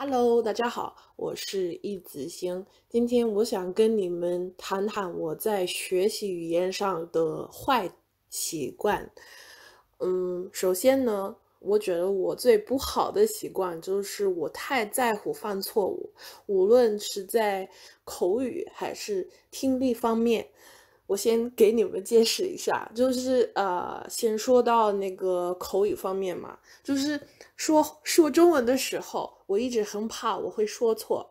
Hello，大家好，我是易子星。今天我想跟你们谈谈我在学习语言上的坏习惯。首先呢，我觉得我最不好的习惯就是我太在乎犯错误，无论是在口语还是听力方面。我先给你们解释一下，先说到那个口语方面嘛，就是说中文的时候，我一直很怕我会说错。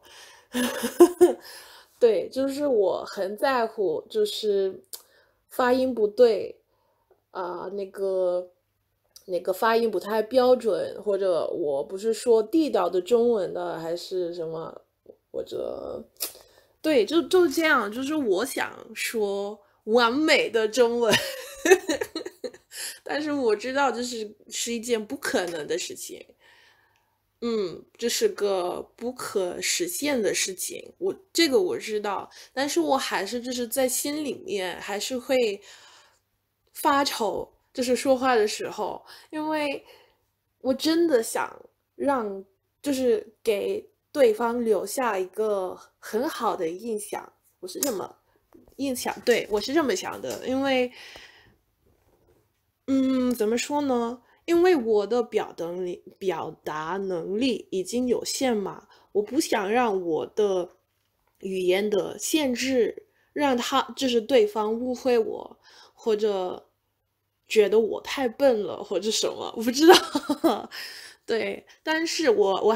对，就是我很在乎，就是发音不对，那个发音不太标准，或者我不是说地道的中文的，还是什么，或者对，就这样，就是我想说完美的中文，但是我知道这是一件不可能的事情。这是个不可实现的事情，这个我知道，但是我还是就是在心里面还是会发愁，就是说话的时候，因为我真的想让，就是给对方留下一个很好的印象，我是这么印象，对，我是这么想的，因为怎么说呢？因为我的表达能力已经有限嘛，我不想让我的语言的限制让就是对方误会我，或者觉得我太笨了，或者什么，我不知道。对，但是我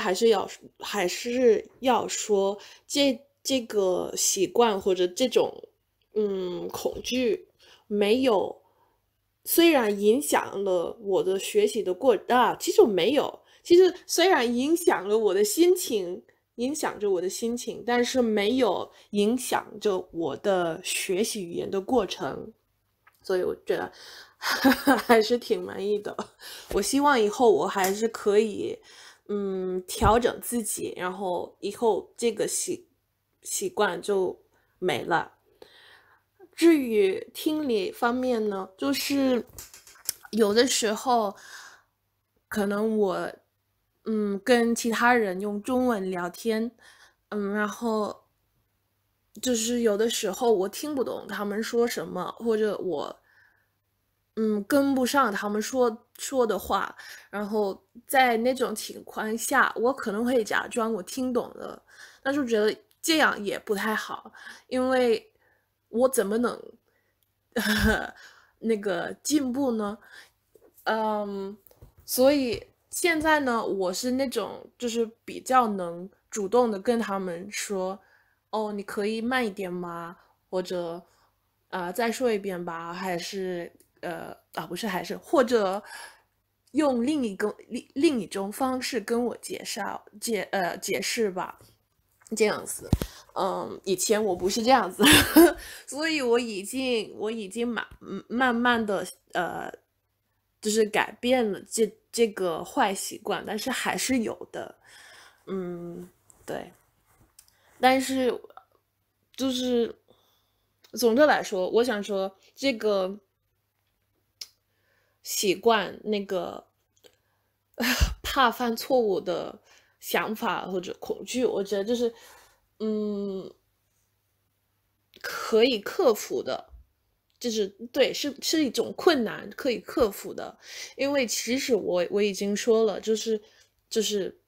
还是要说，这个习惯或者这种恐惧没有，虽然影响了我的学习的其实我没有，其实虽然影响了我的心情，影响着我的心情，但是没有影响着我的学习语言的过程，所以我觉得还是挺满意的。我希望以后我还是可以，调整自己，然后以后这个习惯就没了。至于听力方面呢，就是有的时候可能我跟其他人用中文聊天，然后就是有的时候我听不懂他们说什么，或者我跟不上他们说的话，然后在那种情况下，我可能会假装我听懂了，但是我觉得这样也不太好，因为我怎么能那个进步呢？嗯，所以现在呢，我是那种就是比较能主动的跟他们说，哦，你可以慢一点吗？或者再说一遍吧，还是不是，还是或者用另一种方式跟我解释吧，这样子。以前我不是这样子，所以我已经慢慢的就是改变了这个坏习惯，但是还是有的。对，但是就是总的来说，我想说这个习惯，那个怕犯错误的想法或者恐惧，我觉得就是嗯可以克服的。就是对，是一种困难可以克服的，因为其实我已经说了，就是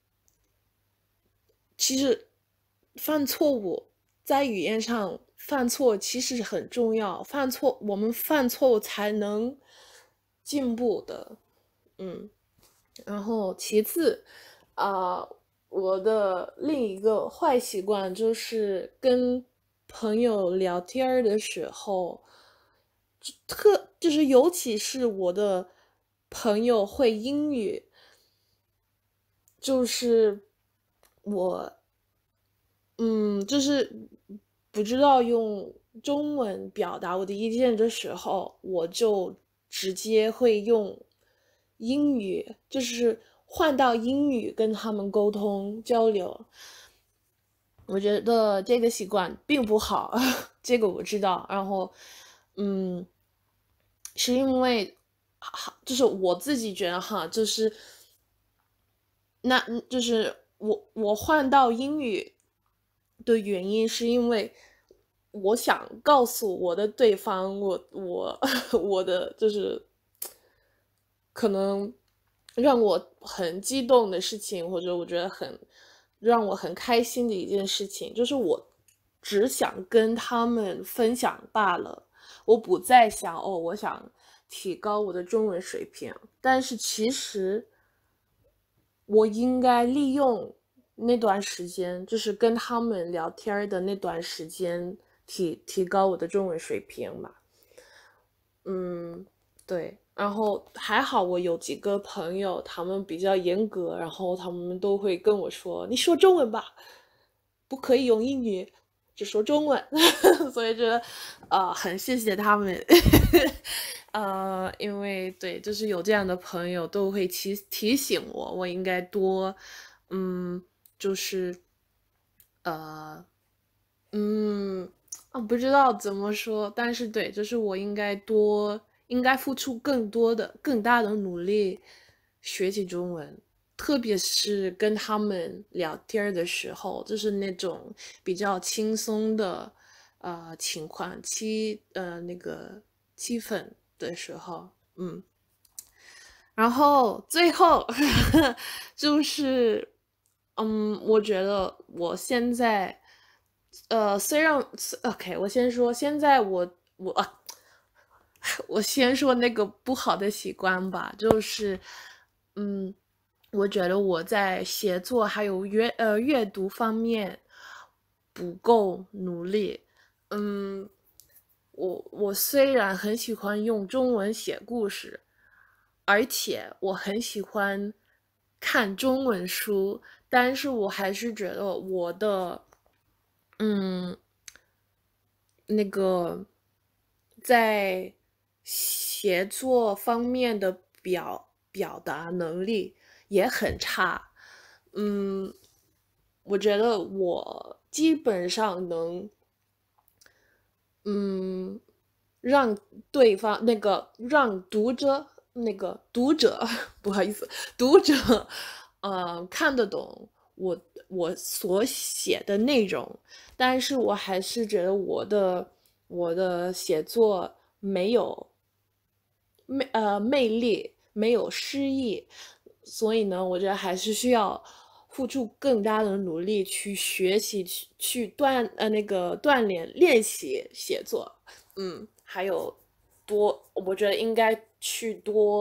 其实犯错误在语言上犯错其实很重要，我们犯错误才能进步的，嗯。然后其次，啊、我的另一个坏习惯就是跟朋友聊天儿的时候，就是尤其是我的朋友会英语，就是我就是不知道用中文表达我的意见的时候，我就直接会用英语，就是换到英语跟他们沟通交流。我觉得这个习惯并不好，这个我知道。然后，嗯，是因为，就是我自己觉得哈，就是我换到英语的原因是因为我想告诉我的对方，我我的就是可能让我很激动的事情，或者我觉得让我很开心的一件事情，就是我只想跟他们分享罢了，我不再想哦，我想提高我的中文水平，但是其实我应该利用那段时间，就是跟他们聊天的那段时间，提高我的中文水平嘛。嗯，对。然后还好，我有几个朋友，他们比较严格，然后他们都会跟我说：“你说中文吧，不可以用英语，只说中文。所以觉得，很谢谢他们。因为对，就是有这样的朋友都会提醒我，我应该多，嗯，就是呃，嗯，不知道怎么说，但是对，就是我应该付出更大的努力学习中文，特别是跟他们聊天的时候，就是那种比较轻松的情况那个气氛的时候，然后最后就是我觉得我现在虽然 OK，我先说，现在我先说那个不好的习惯吧，就是嗯，我觉得我在写作还有阅读方面不够努力。嗯，我虽然很喜欢用中文写故事，而且我很喜欢看中文书，但是我还是觉得我的嗯那个在写作方面的表达能力也很差。嗯，我觉得我基本上能嗯，让对方让读者不好意思，读者看得懂我所写的内容，但是我还是觉得我的写作没有魅力，没有诗意，所以呢，我觉得还是需要付出更大的努力去学习，去锻炼练习写作。还有我觉得应该去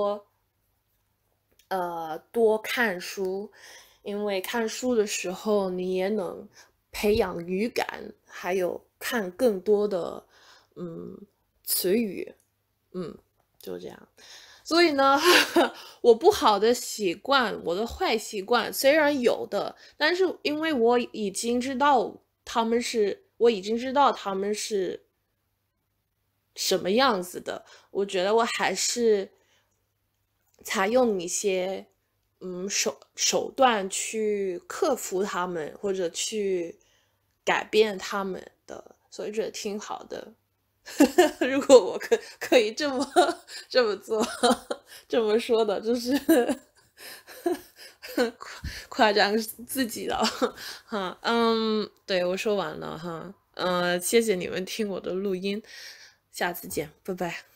多看书，因为看书的时候你也能培养语感，还有看更多的词语，就这样。所以呢，我不好的习惯，我的坏习惯虽然有的，但是因为我已经知道他们是什么样子的，我觉得我还是采用一些手段去克服他们，或者去改变他们的，所以觉得挺好的。如果我可以这么做，这么说的，就是夸张自己了。哈，对，我说完了哈，谢谢你们听我的录音，下次见，拜拜。